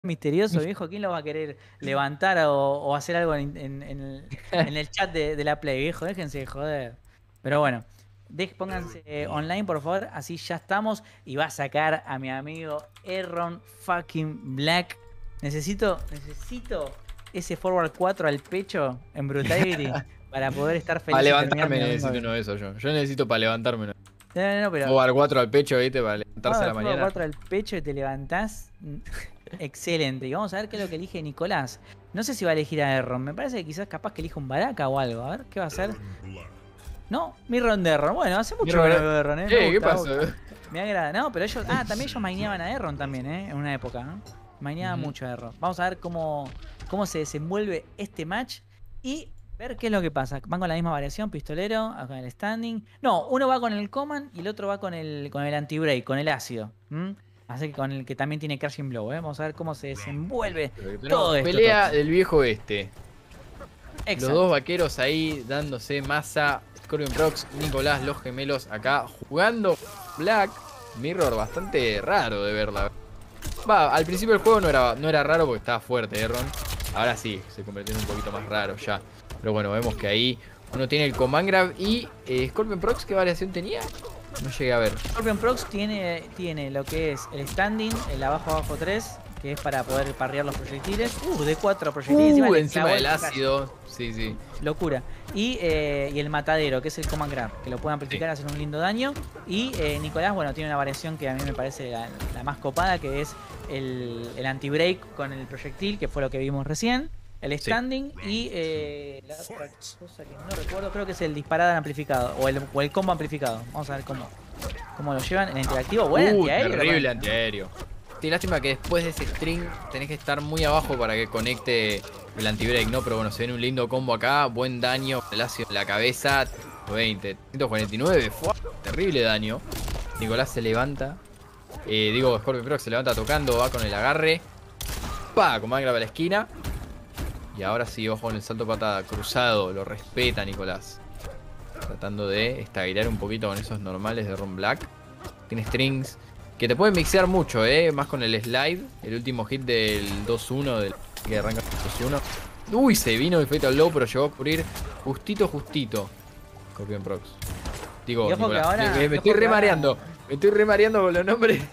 misterioso, viejo. ¿Quién lo va a querer levantar o hacer algo en el chat de la Play, viejo? Déjense de joder. Pero bueno, pónganse online, por favor. Así ya estamos. Y va a sacar a mi amigo Erron fucking Black. Necesito ese forward 4 al pecho en Brutality para poder estar Para feliz y terminar levantarme mi domingo necesito bien. uno de esos yo. Yo necesito para levantarme uno. No, pero Jugar 4 al pecho, ¿viste? Para levantarse a Forward la forward mañana. 4 al pecho y te levantás. Excelente. Y vamos a ver qué es lo que elige Nicolás. No sé si va a elegir a Erron. Me parece que quizás capaz que elija un Baraka o algo. A ver, ¿qué va a hacer? No, Mirron de Erron. Bueno, hace mucho que no veo Erron, ¿eh? Me ¿Qué gusta, me pasó? gusta. Me agrada. No, pero ellos. Ah, también ellos maineaban a Erron también, ¿eh? En una época, ¿no? Maineaban Ujú. mucho a Erron. Vamos a ver cómo se desenvuelve este match. Y ver qué es lo que pasa. Van con la misma variación, pistolero, con el standing. No, uno va con el command y el otro va con el anti-break, con el ácido. Así que con el que también tiene Crashing Blow, ¿eh? Vamos a ver cómo se desenvuelve todo esto, Pelea Tox. del viejo este. Los dos Exacto. vaqueros ahí dándose masa. Scorpion Prox, Nicolás, los gemelos acá jugando. Black, Mirror bastante raro de verla. Va, al principio del juego no era raro porque estaba fuerte, Erron. Ahora sí, se convirtió en un poquito más raro ya. Pero bueno, vemos que ahí uno tiene el Command Grab y Scorpion Prox, ¿qué variación tenía? No llegué a ver. Scorpion Prox tiene lo que es el standing, el abajo 3, que es para poder parrear los proyectiles. De 4 proyectiles, encima le Encima clavó del el Kakashi. ácido. Sí, sí. Locura. Y el matadero, que es el Command Grab, que lo puede Sí. amplificar, hacer un lindo daño. Y Nicolás, bueno, tiene una variación que a mí me parece la más copada, que es el anti-break con el proyectil, que fue lo que vimos recién. El Sí. standing y la otra cosa que no recuerdo, creo que es el disparada amplificado o el combo amplificado. Vamos a ver cómo lo llevan. El interactivo, buen antiaéreo. Terrible antiaéreo. Sí, lástima que después de ese string tenés que estar muy abajo para que conecte el anti-break, ¿no? Pero bueno, se viene un lindo combo acá. Buen daño. El ácido en la cabeza. 20. 149. ¡Fua! Terrible daño. Nicolás se levanta. Scorpion Prox se levanta tocando. Va con el agarre. Pa, como graba la esquina. Y ahora sí, ojo en el salto patada. Cruzado. Lo respeta Nicolás. Tratando de estagirar un poquito con esos normales de Ron Black. Tiene strings que te pueden mixear mucho, más con el slide. El último hit del 2-1, del que arranca el 2-1. Uy, se vino el Fatal Low, pero llegó a cubrir justito. Scorpion Prox. Digo, Y ojo que Nicolás. ahora. Me y estoy ojo que ahora- remareando. Me estoy remareando con los nombres.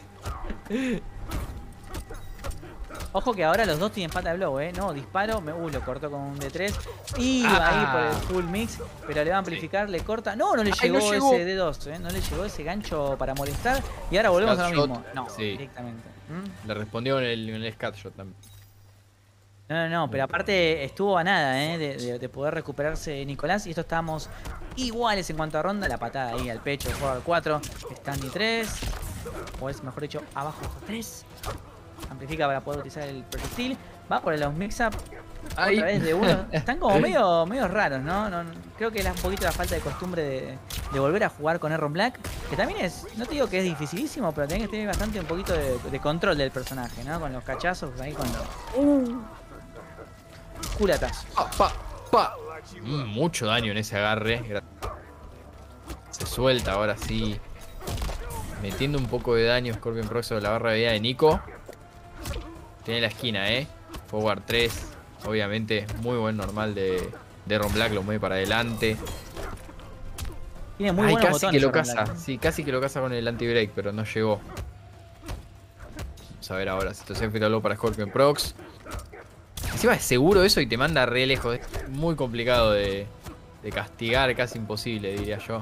Ojo que ahora los dos tienen pata de blow, ¿eh? No, disparo, lo cortó con un D3. Iba ahí por el Ah, full mix, pero le va a sí. amplificar, le corta. No, no le Ay, no llegó llegó. ese D2, ¿eh? No le llegó ese gancho para molestar. Y ahora volvemos a lo Scatshot. mismo. No, Sí. directamente. Le respondió en el Scatshot también. No, pero aparte estuvo a nada, ¿eh? De poder recuperarse Nicolás. Y esto estábamos iguales en cuanto a ronda. La patada ahí al pecho, forward 4, standing 3. O es mejor dicho, abajo 3. Amplifica para poder utilizar el proyectil. Va por el mix-up. Ay. Otra vez de uno. Están como medio raros, ¿no? Creo que es un poquito la falta de costumbre de volver a jugar con Erron Black. Que también es, no te digo que es dificilísimo, pero tenés que tener bastante un poquito de control del personaje, ¿no? Con los cachazos ahí, con los culatazos. Pa. Mucho daño en ese agarre. Se suelta ahora sí. Metiendo un poco de daño Scorpion Prox sobre la barra de vida de Nico. Tiene la esquina, Forward 3. Obviamente, muy buen normal de Ron Black. Lo mueve para adelante. Tiene muy Ay, buenos casi que botones lo Erron caza. Black. Sí, casi que lo caza con el anti-break, pero no llegó. Vamos a ver ahora. Situación fatal low para Scorpion Prox. Encima es seguro eso y te manda re lejos. Es muy complicado de castigar, casi imposible, diría yo.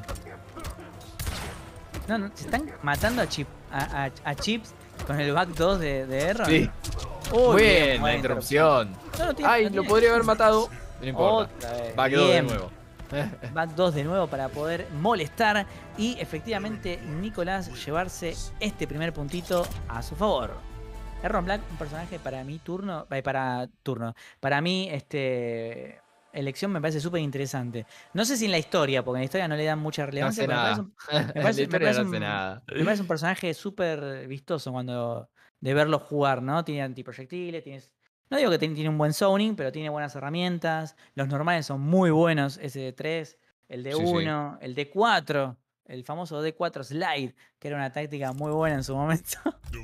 No, se están matando a Chips con el back 2 de Erron. Sí. Uy, Bien, buena la interrupción. No tiene- Ay, no lo tiene- podría haber matado. No importa. Otra vez. Va, quedó de Bien. nuevo. Back 2 de nuevo para poder molestar y efectivamente Nicolás llevarse este primer puntito a su favor. Erron Black, un personaje para mí para mí elección me parece súper interesante. No sé si en la historia, porque en la historia no le dan mucha No relevancia, hace pero nada. me La parece, me historia parece no hace un, nada. me parece un personaje súper vistoso de verlo jugar, ¿no? Tiene antiproyectiles, no digo que tiene un buen zoning, pero tiene buenas herramientas. Los normales son muy buenos, ese de 3, el de Sí, sí. 1, el de 4. El famoso D4 Slide, que era una táctica muy buena en su momento.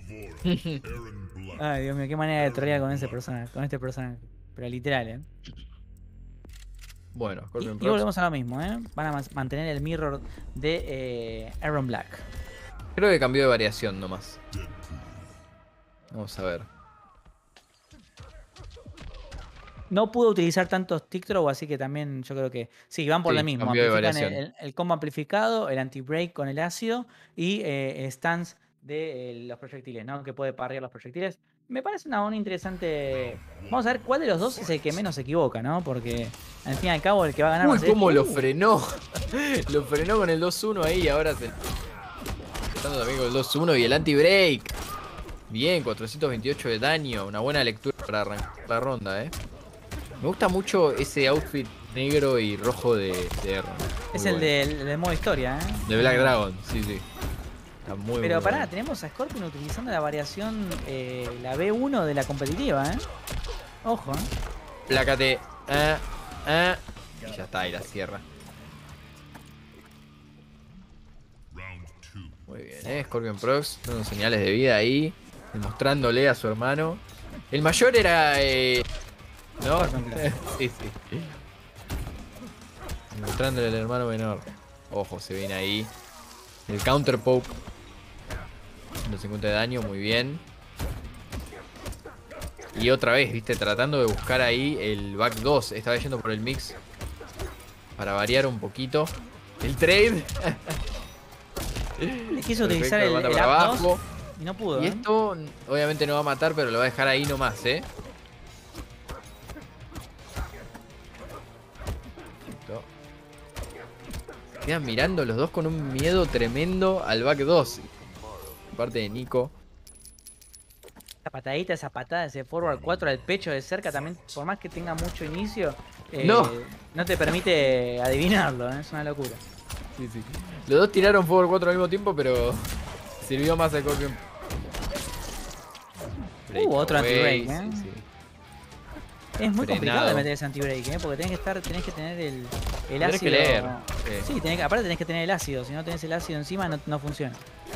Ay, Dios mío, qué manera de trolear con ese personaje, con este personaje. Pero literal, ¿eh? Bueno, Scorpion Y Prox. volvemos a lo mismo, ¿eh? Van a mantener el mirror de Aaron Black. Creo que cambió de variación nomás. Vamos a ver. No pudo utilizar tantos tick throw, así que también yo creo que sí, van por Sí, lo mismo. cambió de Amplifican variación. el combo amplificado, el anti-break con el ácido y el stance de los proyectiles, ¿no? Que puede parrear los proyectiles. Me parece una interesante. Vamos a ver cuál de los dos es el que menos se equivoca, ¿no? Porque al fin y al cabo el que va a ganar va Uy, a ser cómo este. lo frenó. Lo frenó con el 2-1 ahí y ahora se... Estando también con el 2-1 y el anti-break. Bien, 428 de daño. Una buena lectura para arrancar la ronda, Me gusta mucho ese outfit negro y rojo de Erron. Es Muy el bueno. del modo historia, ¿eh? De Black Dragon, sí, sí. Está muy Pero muy pará, bueno. tenemos a Scorpion utilizando la variación, la B1 de la competitiva, ¿eh? Ojo, ¿eh? Plácate. Y ya está, ahí la cierra. Muy bien, Scorpion Prox, dando señales de vida ahí. Demostrándole a su hermano. El mayor era... ¿no? Sí, sí. Demostrándole al hermano menor. Ojo, se viene ahí. El counter poke. 150 de daño, muy bien. Y otra vez, viste, tratando de buscar ahí el back 2. Esta vez yendo por el mix. Para variar un poquito. El trade. Le quiso utilizar Perfecto, el manda up para 2 abajo. y no pudo, Y ¿eh? esto obviamente no va a matar, pero lo va a dejar ahí nomás, Listo. Quedan mirando los dos con un miedo tremendo al back 2. De parte de Nico. Esa patadita, esa patada, ese forward 4 al pecho de cerca también, por más que tenga mucho inicio, No. no te permite adivinarlo, ¿eh? Es una locura. Sí, sí. Los dos tiraron forward 4 al mismo tiempo, pero sirvió más a Scorpion. Otro Breakaway, anti-break, ¿eh? sí, sí. Es muy complicado de Frenado. meter ese anti-break, ¿eh? Porque tenés que tener el Tenés ácido. que leer. Sí, aparte tenés que tener el ácido. Si no tenés el ácido encima, no funciona.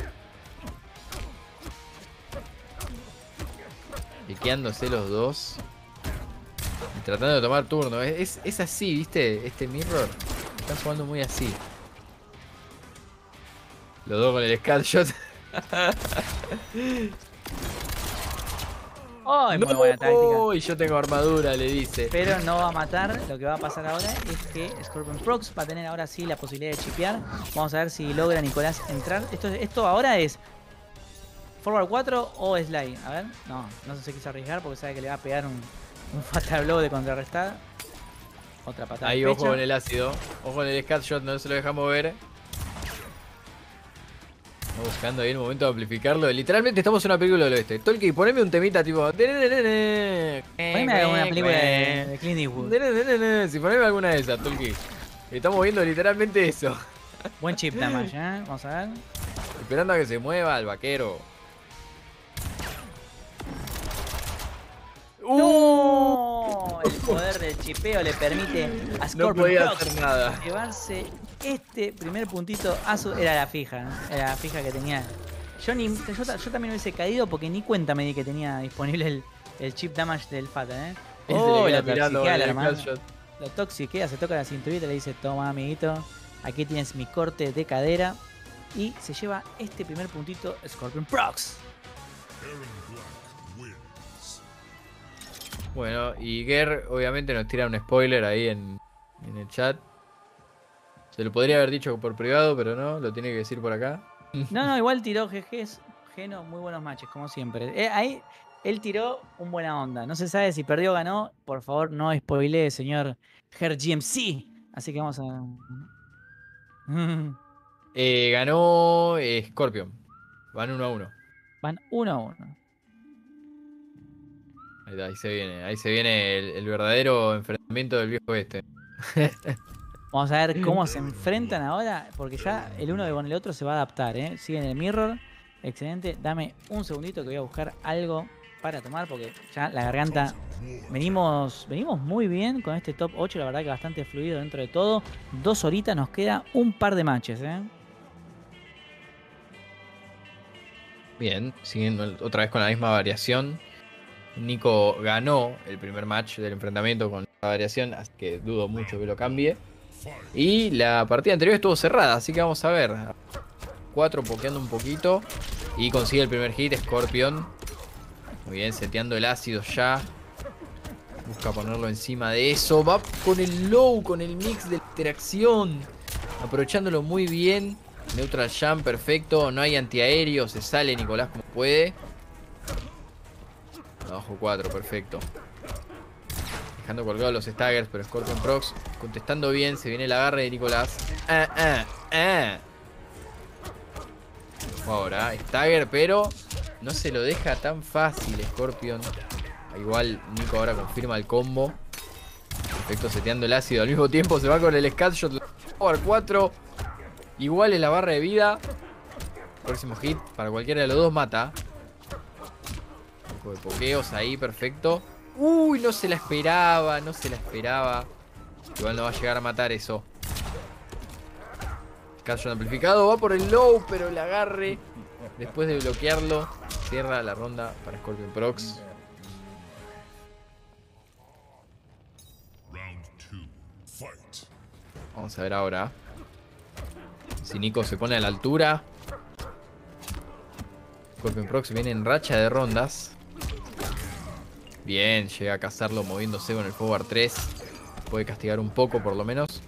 Piqueándose los dos. Y tratando de tomar turno. Es así, ¿viste? Este mirror. Están jugando muy así. Los dos con el Scatshot. ¡Ay, muy buena táctica! Y yo tengo armadura, le dice. Pero no va a matar. Lo que va a pasar ahora es que Scorpion Prox va a tener ahora sí la posibilidad de chipear. Vamos a ver si logra Nicolás entrar. Esto ahora es forward 4 o slide. A ver, no se quiso arriesgar porque sabe que le va a pegar un fatal blow de contrarrestada. Otra patada. Ahí, de ojo pecho. con el ácido. Ojo con el Scatshot, no se lo deja mover. Estamos buscando ahí el momento de amplificarlo. Literalmente estamos en una película del oeste. Tolki, poneme un temita tipo. Poneme alguna película de Clint Eastwood. Si poneme alguna de esas, Tolki. Estamos viendo literalmente eso. Buen chip damage, ¿eh? Vamos a ver. Esperando a que se mueva el vaquero. ¡No! El poder del chipeo le permite a No Scorpion podía Prox hacer nada. llevarse este primer puntito a su... Era la fija, ¿no? Era la fija que tenía. Yo también hubiese caído porque ni cuenta me di que tenía disponible el chip damage del Fata, ¿eh? Y se Oh, le lo queda mirando toxiquea con la el hermana. Scatshot. Lo toxiquea, se toca la cinturita y le dice, toma amiguito, aquí tienes mi corte de cadera. Y se lleva este primer puntito Scorpion Prox. Bueno, y Ger obviamente nos tira un spoiler ahí en el chat. Se lo podría haber dicho por privado, pero no, lo tiene que decir por acá. No, igual tiró GG's, Geno, muy buenos matches, como siempre. Ahí él tiró un buena onda. No se sabe si perdió o ganó. Por favor, no spoilee, señor Ger GMC. Así que vamos a... Ganó Scorpion. Van 1-1. Van 1-1. Ahí se viene el verdadero enfrentamiento del viejo este. Vamos a ver cómo se enfrentan ahora, porque ya el uno con el otro se va a adaptar, ¿eh? Siguen el mirror. Excelente. Dame un segundito que voy a buscar algo para tomar, porque ya la garganta... Venimos muy bien con este top 8, la verdad que bastante fluido dentro de todo. 2 horitas, nos queda un par de matches, ¿eh? Bien, siguiendo otra vez con la misma variación. Nico ganó el primer match del enfrentamiento con la variación, así que dudo mucho que lo cambie. Y la partida anterior estuvo cerrada, así que vamos a ver. 4 pokeando un poquito. Y consigue el primer hit, Scorpion. Muy bien, seteando el ácido ya. Busca ponerlo encima de eso. Va con el low, con el mix de interacción. Aprovechándolo muy bien. Neutral Jump, perfecto. No hay antiaéreo, se sale Nicolás como puede. Abajo 4, perfecto. Dejando colgados los staggers, pero Scorpion Prox contestando bien. Se viene el agarre de Nicolás. Ahora, stagger, pero no se lo deja tan fácil Scorpion. Igual Nico ahora confirma el combo. Perfecto, seteando el ácido. Al mismo tiempo se va con el Scatshot. Power 4. Igual en la barra de vida. Próximo hit para cualquiera de los dos mata. Un poco de pokeos ahí, perfecto. Uy, no se la esperaba, no se la esperaba. Igual no va a llegar a matar eso. Scatshot amplificado, va por el low, pero el agarre, después de bloquearlo, cierra la ronda para Scorpion Prox. Vamos a ver ahora si Nico se pone a la altura. Scorpion Prox viene en racha de rondas. Bien, llega a cazarlo moviéndose con el forward 3. Puede castigar un poco por lo menos.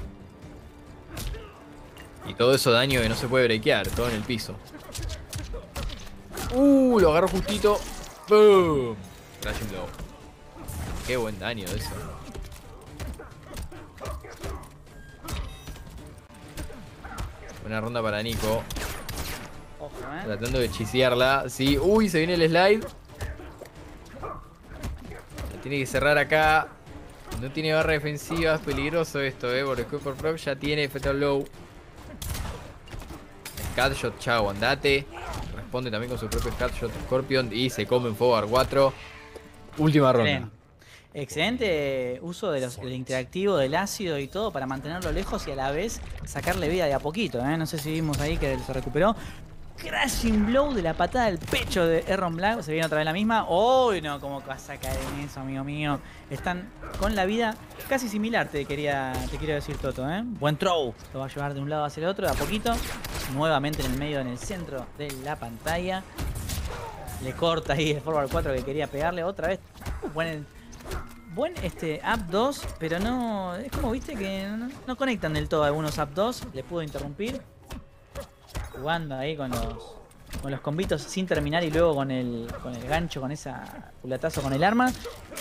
Y todo eso daño que no se puede breakear, todo en el piso. Lo agarró justito. ¡Boom! Crashing Blow. Qué buen daño eso. Buena ronda para Nico. Ojo, Tratando de chisearla. Sí. Uy, se viene el slide. La tiene que cerrar acá. No tiene barra defensiva. Es peligroso esto, porque Scorpion Prox ya tiene Fatal Blow. Scatshot, chao, andate. Responde también con su propio Scatshot Scorpion. Y se come en forward 4. Última ronda. Excelente uso del interactivo, del ácido y todo para mantenerlo lejos y a la vez sacarle vida de a poquito. No sé si vimos ahí que se recuperó. Crashing Blow de la patada del pecho de Erron Black. Se viene otra vez la misma. ¡Uy, no! ¿Cómo vas a caer en eso, amigo mío? Están con la vida casi similar, te quiero decir, Toto. Buen throw. Lo va a llevar de un lado hacia el otro, de a poquito. Nuevamente en el medio, en el centro de la pantalla. Le corta ahí el forward 4 que quería pegarle otra vez. Buen up 2, pero no... Es como, viste, que no conectan del todo algunos up 2. Le pudo interrumpir. Jugando ahí con los combitos sin terminar y luego con el gancho, con esa culatazo con el arma.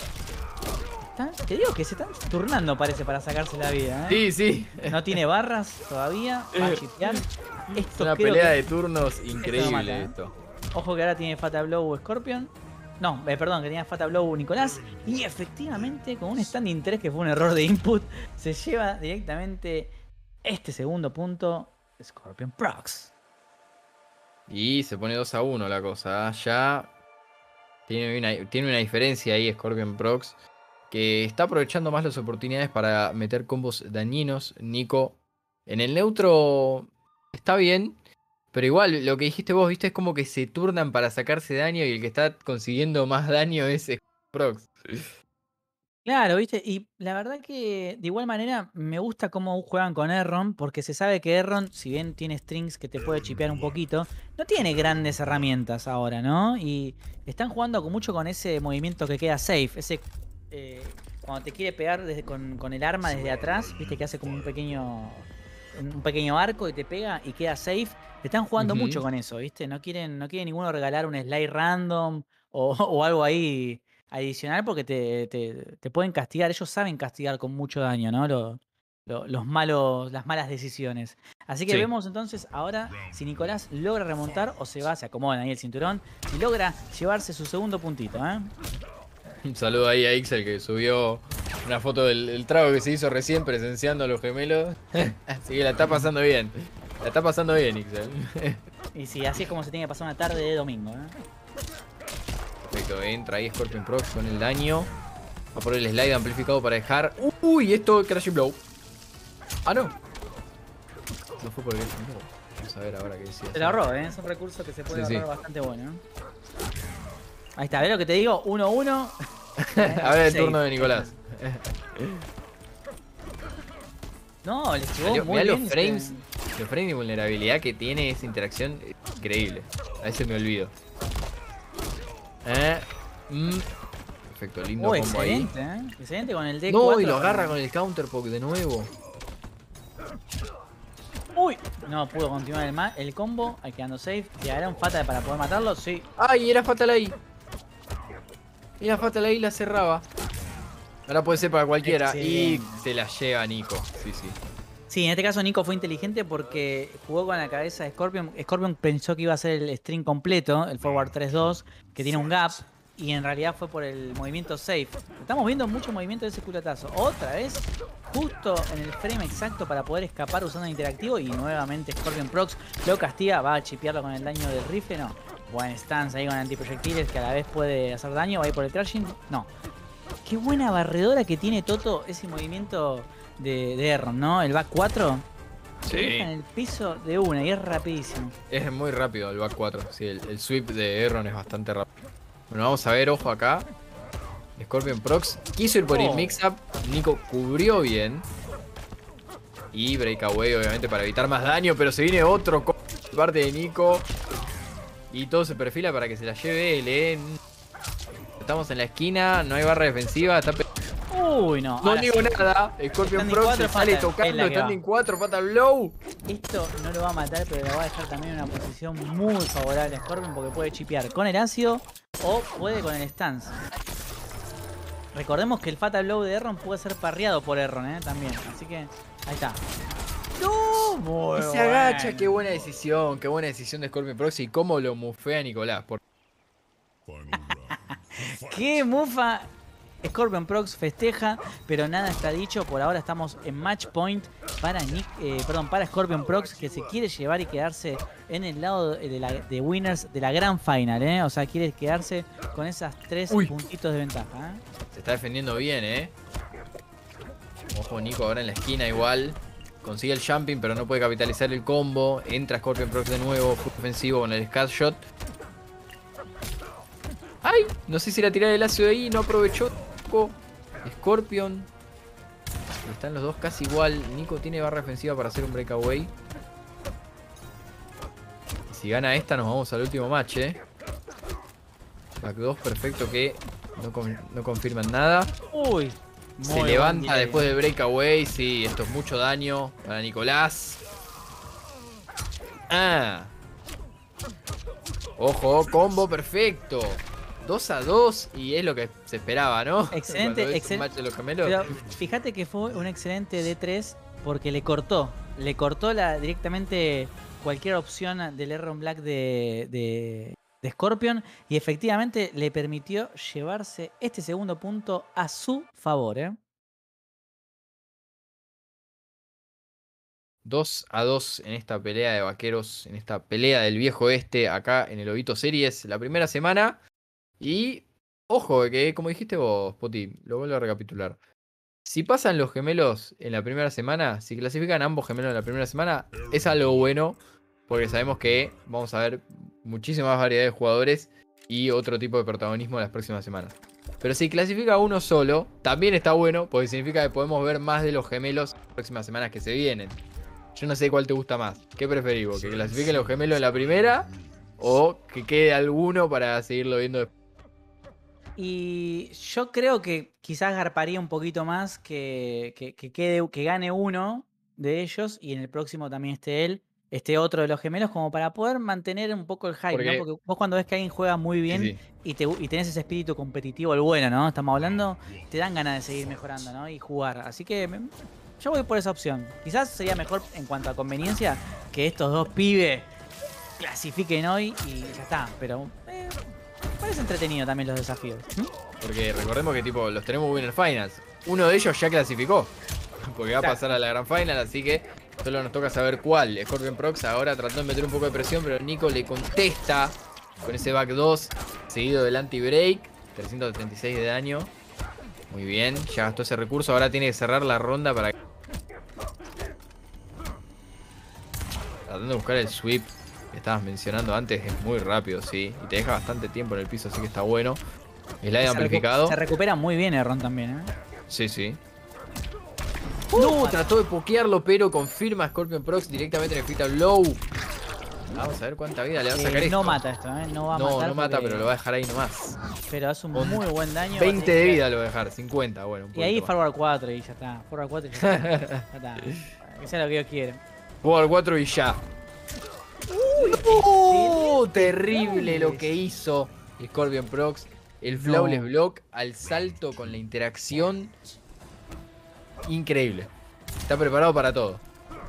Te digo que se están turnando, parece, para sacarse la vida. Sí, sí. No tiene barras todavía. Va a chipear. Es una pelea de turnos increíble esto. Ojo que ahora tiene Fatal Blow Scorpion. No, perdón, que tenía Fatal Blow Nicolás. Y efectivamente, con un standing 3 que fue un error de input, se lleva directamente este segundo punto Scorpion Prox. Y se pone 2-1 la cosa. Ya tiene una diferencia ahí Scorpion Prox, que está aprovechando más las oportunidades para meter combos dañinos. Nico en el neutro está bien, pero igual lo que dijiste vos, viste, es como que se turnan para sacarse daño y el que está consiguiendo más daño es Scorpion Prox. Claro, viste, y la verdad que de igual manera me gusta cómo juegan con Erron, porque se sabe que Erron, si bien tiene strings que te puede chipear un poquito, no tiene grandes herramientas ahora, ¿no? Y están jugando mucho con ese movimiento que queda safe, ese cuando te quiere pegar con el arma desde atrás, viste que hace como un pequeño arco y te pega y queda safe. Están jugando mucho con eso, viste, no quieren ninguno regalar un slide random o algo ahí adicional porque te pueden castigar. Ellos saben castigar con mucho daño, ¿no? Las malas decisiones. Así que vemos entonces ahora si Nicolás logra remontar o se acomoda ahí el cinturón y logra llevarse su segundo puntito. Un saludo ahí a Ixel, que subió una foto del trago que se hizo recién presenciando a los gemelos. Así que la está pasando bien. La está pasando bien, Ixel. Y sí, así es como se tiene que pasar una tarde de domingo. Perfecto, entra ahí Scorpion Prox con el daño. Va por el slide amplificado para dejar. Uy, esto Crashing Blow. Ah, no. No fue por el. No. Vamos a ver ahora qué decía. Se lo ahorró, ¿eh? Es un recurso que se puede Sí, ahorrar bastante bueno. Ahí está, ¿ves lo que te digo? 1-1. Ahora es el turno de Nicolás. No, le llegó muy Mirá bien. los frames de vulnerabilidad que tiene esa interacción. Increíble. A veces me olvido. Perfecto, lindo combo ahí. Excelente, ¿eh? Excelente con el D4. No, y lo agarra con el counterpoke de nuevo. Uy, no pudo continuar el combo. Ahí quedando safe. ¿Llegará un fatal para poder matarlo? Sí. ¡Ay, era fatal ahí! Era fatal ahí, la cerraba. Ahora puede ser para cualquiera. Excelente. Y se la lleva Nico. Sí. Sí, en este caso Nico fue inteligente porque jugó con la cabeza de Scorpion. Scorpion pensó que iba a ser el string completo, el forward 3-2, que tiene un gap, y en realidad fue por el movimiento safe. Estamos viendo mucho movimiento de ese culatazo. Otra vez, justo en el frame exacto para poder escapar usando el interactivo, y nuevamente Scorpion Prox lo castiga. Va a chipearlo con el daño del rifle, no. Buen stance ahí con antiproyectiles que a la vez puede hacer daño. Va a ir por el crashing, no. Qué buena barredora que tiene Toto ese movimiento de Erron, ¿no? El back 4. Sí. Deja en el piso de una y es rapidísimo. Es muy rápido el back 4. Sí, el sweep de Erron es bastante rápido. Bueno, vamos a ver, ojo acá. Scorpion Prox quiso ir por el mix-up. Nico cubrió bien. Y breakaway, obviamente, para evitar más daño. Pero se viene otro parte de Nico. Y todo se perfila para que se la lleve él, Estamos en la esquina, no hay barra defensiva. Está Uy, no. no digo nada. Scorpion Prox se sale tocando. Standing 4, fatal blow. Esto no lo va a matar, pero lo va a dejar también en una posición muy favorable a Scorpion porque puede chipear con el ácido o puede con el stance. Recordemos que el fatal blow de Erron puede ser parreado por Erron, también. Así que ahí está. ¡No! Muy se agacha, qué buena decisión de Scorpion Prox y cómo lo mufea Nicolás. ¡Qué mufa! Scorpion Prox festeja, pero nada está dicho. Por ahora estamos en match point para para Scorpion Prox, que se quiere llevar y quedarse en el lado de winners de la gran final, O sea, quiere quedarse con esas 3 puntitos de ventaja, Se está defendiendo bien, Ojo, Nico ahora en la esquina igual. Consigue el jumping, pero no puede capitalizar el combo. Entra Scorpion Prox de nuevo, full ofensivo con el Scat Shot. ¡Ay! No sé si la tirada del ácido de ahí, no aprovechó. Scorpion. Están los dos casi igual. Nico tiene barra defensiva para hacer un breakaway. Y si gana esta, nos vamos al último match, Back 2, perfecto, que no confirman nada. Uy. Se levanta después del breakaway. Sí, esto es mucho daño para Nicolás. Ojo, combo perfecto. 2-2 y es lo que se esperaba, ¿no? Excelente, excelente. Un match de los gemelos. Pero fíjate que fue un excelente D3 porque le cortó directamente cualquier opción del Erron Black de Scorpion y efectivamente le permitió llevarse este segundo punto a su favor, 2-2 en esta pelea de vaqueros, en esta pelea del viejo este acá en el Obito Series, la primera semana. Y ojo, que como dijiste vos, Poti, lo vuelvo a recapitular. Si pasan los gemelos en la primera semana, si clasifican ambos gemelos en la primera semana, es algo bueno, porque sabemos que vamos a ver muchísima más variedad de jugadores y otro tipo de protagonismo en las próximas semanas. Pero si clasifica uno solo, también está bueno, porque significa que podemos ver más de los gemelos en las próximas semanas que se vienen. Yo no sé cuál te gusta más. ¿Qué preferís vos? ¿Que clasifiquen los gemelos en la primera o que quede alguno para seguirlo viendo después? Y yo creo que quizás garparía un poquito más que gane uno de ellos y en el próximo también esté otro de los gemelos, como para poder mantener un poco el hype, ¿no? Porque vos cuando ves que alguien juega muy bien y tenés ese espíritu competitivo, el bueno, ¿no? Estamos hablando, te dan ganas de seguir mejorando, ¿no? Y jugar. Así que yo voy por esa opción. Quizás sería mejor en cuanto a conveniencia que estos dos pibes clasifiquen hoy y ya está, pero parece entretenido también los desafíos. Porque recordemos que tipo los tenemos Winner Finals. Uno de ellos ya clasificó. Porque va a pasar a la Gran Final, así que solo nos toca saber cuál. Scorpion Prox ahora trató de meter un poco de presión, pero Nico le contesta con ese back 2, seguido del anti-break. 376 de daño. Muy bien, ya gastó ese recurso. Ahora tiene que cerrar la ronda para tratando de buscar el sweep que estabas mencionando antes, es muy rápido, sí. Y te deja bastante tiempo en el piso, así que está bueno. Slide amplificado. Se recupera muy bien el Ron también, ¿eh? Sí, sí. No, trató de pokearlo, pero confirma Scorpion Prox directamente en el Fatal Blow. Vamos a ver cuánta vida le va a sacar esto. No mata esto, ¿eh? No va a No, matar. no mata, porque- pero lo va a dejar ahí nomás. Pero hace un muy buen daño. 20 de vida lo va a dejar, 50, bueno. Un Y ahí poquito más. Forward 4 y ya está. Forward 4 y ya está. Ya está. Que sea lo que Dios quiere. Juego al 4 y ya. Terrible lo que hizo Scorpion Prox. El Flawless Block al salto con la interacción. Increíble. Está preparado para todo.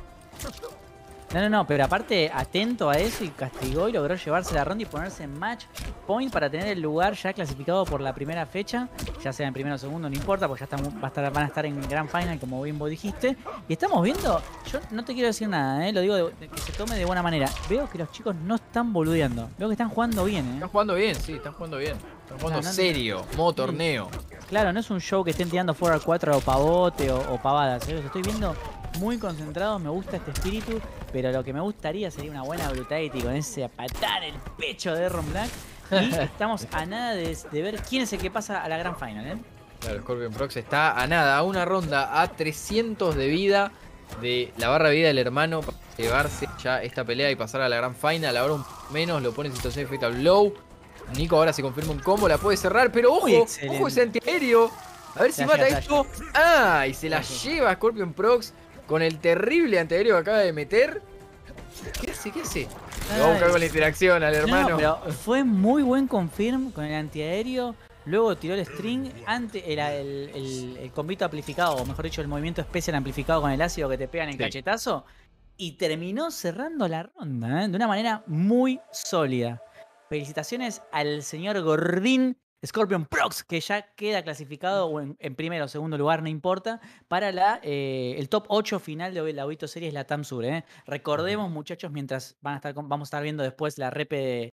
No, pero aparte atento a eso y castigó y logró llevarse la ronda y ponerse en match point para tener el lugar ya clasificado por la primera fecha, ya sea en primero o segundo, no importa, porque ya van a estar en Grand Final, como bien vos dijiste. Y estamos viendo, yo no te quiero decir nada, lo digo que se tome de buena manera. Veo que los chicos no están boludeando, veo que están jugando bien. Están jugando bien, sí, están jugando bien. Están jugando serio, modo torneo. Claro, no es un show que estén tirando Forward 4 o pavote o pavadas, los estoy viendo muy concentrados, me gusta este espíritu, pero lo que me gustaría sería una buena Brutality con ese patar el pecho de Ron Black. Y estamos a nada de ver quién es el que pasa a la Grand Final, Claro, Scorpion Prox está a nada, a una ronda, a 300 de vida de la barra de vida del hermano para llevarse ya esta pelea y pasar a la Grand Final. Ahora un menos lo pone en situación de Fatal Blow. Nico ahora se confirma un combo, la puede cerrar, pero ojo, ojo ese antiaéreo. A ver si mata esto. Ah, y se la lleva Scorpion Prox con el terrible antiaéreo que acaba de meter. ¿Qué hace? ¿Qué hace? Le va a buscar con la interacción al hermano. No, pero fue muy buen confirm con el antiaéreo. Luego tiró el string, el combito amplificado, o mejor dicho, el movimiento especial amplificado con el ácido que te pegan en el cachetazo. Y terminó cerrando la ronda, de una manera muy sólida. Felicitaciones al señor Gordín Scorpion Prox, que ya queda clasificado o en primero o segundo lugar, no importa, para el top 8 final de la Obito Series Latam Sur. Recordemos, muchachos, mientras vamos a estar viendo después la repe